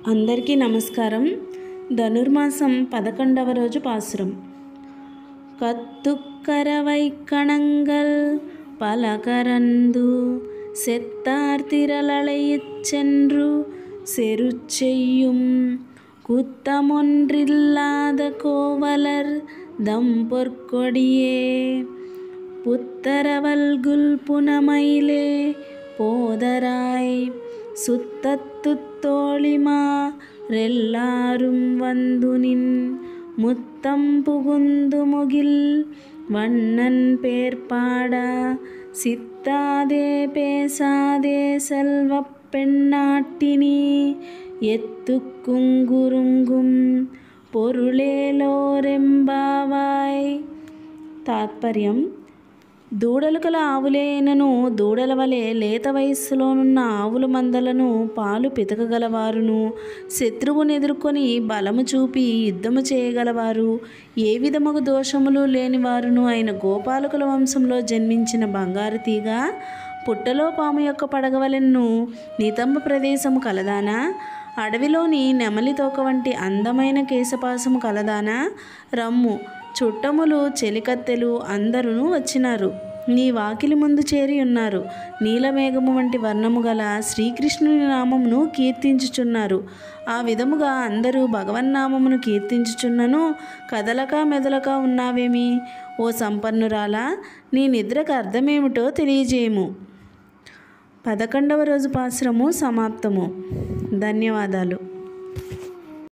అందరికీ నమస్కారం. ధనుర్మాసం 11వ రోజు పాసురం. கத்துக்கரவை கணங்கள் பலகரந்து செத்தார் திரளையச் சென்று செருச்செய்யும் குத்தமொன்றில்லாத கோவலர் தம்பொற்கொடியே புத்தரவல்குல் புனமயிலே போதராய் சுத்தத்துத்தோழிமா ரெல்லாரும் வந்துனின் முத்தம் புகுந்து முகில் வண்ணன் பேர்பாடா சித்தாதே பேசாதே செல்வப் பெண்ணாட்டினி ఎత్తుకుంగురుంగుం పొరులేలోరెంబావాయ్. తాత్పర్యం: దూడలు కల ఆవులేనను దూడల వలె లేత వయస్సులోనున్న ఆవుల మందలను పాలు పితకగలవారును, శత్రువును ఎదుర్కొని బలము చూపి యుద్ధము చేయగలవారు, ఏ విధముగు దోషములు లేనివారును అయిన గోపాలకుల వంశంలో జన్మించిన బంగారు తీగ, పుట్టలో పాము యొక్క పడగవలెను నితంబ ప్రదేశము కలదానా, అడవిలోని నెమలి తోక వంటి అందమైన కేశపాసము కలదానా, రమ్ము, చుట్టములు చెలికత్తెలు అందరూ వచ్చినారు, నీ వాకిలి ముందు చేరి ఉన్నారు, నీలమేఘము వంటి వర్ణము గల శ్రీకృష్ణుని నామమును కీర్తించుచున్నారు. ఆ విధముగా అందరూ భగవన్నామమును కీర్తించుచున్నను కదలక మెదలక ఉన్నావేమి? ఓ సంపన్నురాలా, నీ నిద్రకు అర్థమేమిటో తెలియజేయము. 11వ రోజు పాసురము సమాప్తము. ధన్యవాదాలు.